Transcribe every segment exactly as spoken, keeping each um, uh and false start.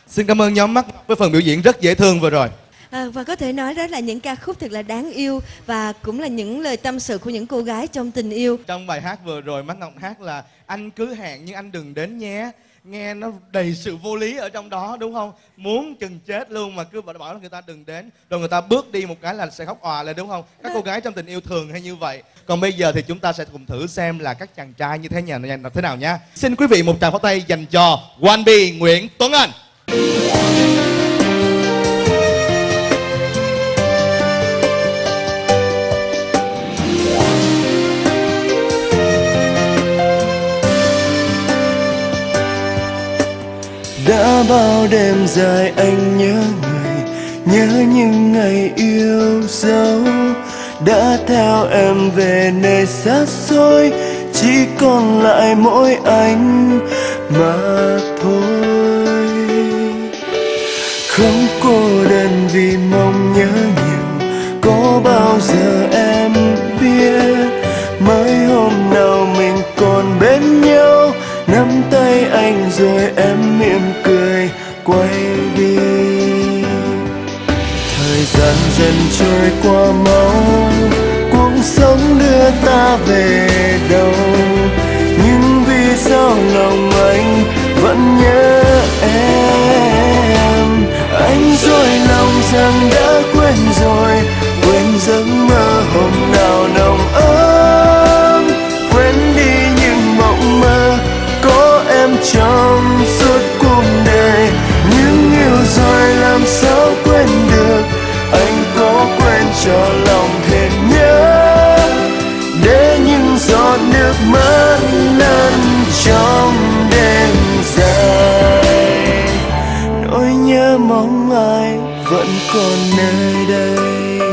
Xin cảm ơn nhóm Mắt với phần biểu diễn rất dễ thương vừa rồi. À, và có thể nói đó là những ca khúc thật là đáng yêu và cũng là những lời tâm sự của những cô gái trong tình yêu. Trong bài hát vừa rồi Mắt Ngọc hát là anh cứ hẹn nhưng anh đừng đến nhé. Nghe nó đầy sự vô lý ở trong đó đúng không? Muốn chừng chết luôn mà cứ bảo là người ta đừng đến. Rồi người ta bước đi một cái là sẽ khóc òa lên đúng không? Các cô gái trong tình yêu thường hay như vậy. Còn bây giờ thì chúng ta sẽ cùng thử xem là các chàng trai như thế nào, thế nào nhá. Xin quý vị một tràng pháo tay dành cho One B Nguyễn Tuấn Anh. Đã bao đêm dài anh nhớ người, nhớ những ngày yêu dấu. Đã theo em về nơi xa xôi, chỉ còn lại mỗi anh mà thôi. Không cô đơn vì mong nhớ nhiều, có bao giờ em biết mới hôm nào mình còn bên nhau. Nắm tay anh rồi em mỉm cười quay đi. Thời gian dần trôi qua mau, cuộc sống đưa ta về đâu. Nhưng vì sao lòng anh vẫn nhớ em. Anh dối lòng rằng đã quên rồi, quên giấc mơ hôm nào nồng ấm. Quên đi những mộng mơ có em trong suốt cuộc đời. Nhưng yêu rồi làm sao quên được, anh có quên cho lòng thêm nhớ. Để những giọt nước mắt lăn trong đêm dài. Nỗi nhớ mong ai vẫn còn nơi đây.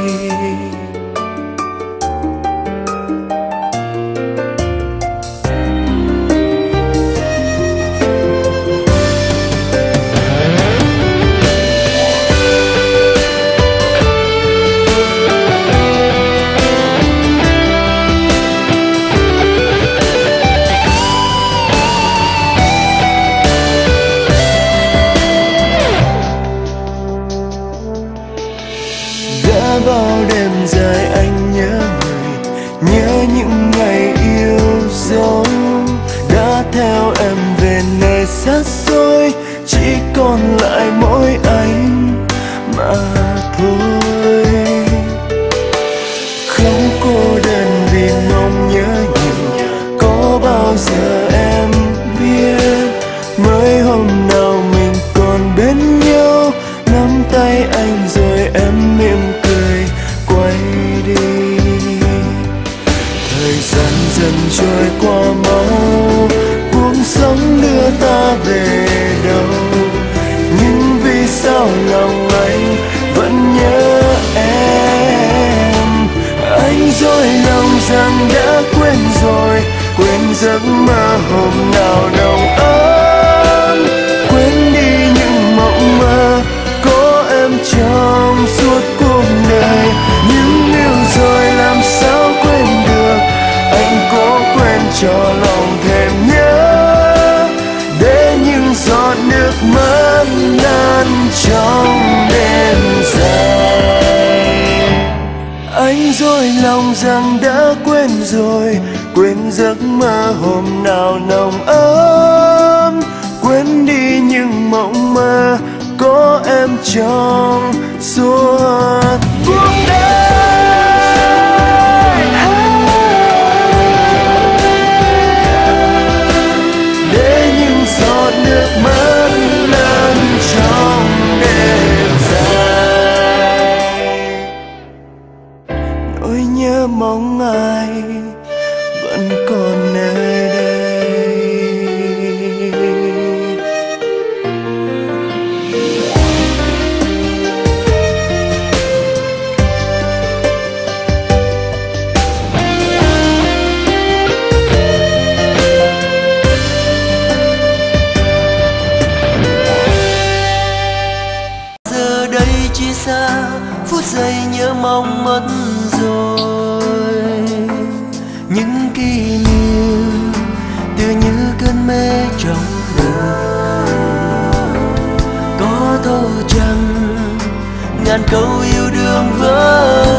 Bao đêm dài anh nhớ người, nhớ những ngày yêu dấu. Đã theo em về nơi xa xôi, chỉ còn lại mỗi anh mà thôi. Không cô đơn vì mong nhớ nhiều, có bao giờ em biết mới hôm nào mình còn bên nhau. Nắm tay anh rồi em mỉm cười quay đi. Thời gian dần trôi qua mau, cuộc sống đưa ta về đâu. Nhưng vì sao lòng anh vẫn nhớ em. Anh dối lòng rằng đã quên rồi, quên giấc mơ hôm nào nồng ấm. Quên đi những mộng mơ có em trong suốt cuộc đời. Nhưng yêu rồi làm sao quên được, anh có quên cho lòng thêm nhớ. Để những giọt nước mắt lan trong đêm dài. Anh dối lòng rằng đã quên rồi, quên giấc mơ hôm nào nồng ấm. Quên đi những mộng mơ có em trong suốt cuộc đời. Để những giọt nước mắt lan trong đêm dài. Nỗi nhớ mong ai vẫn còn nơi đây. Xa phút giây nhớ mong mất rồi. Những kỷ niệm tựa như cơn mê trong đời. Có thâu trăng ngàn câu yêu đương vỡ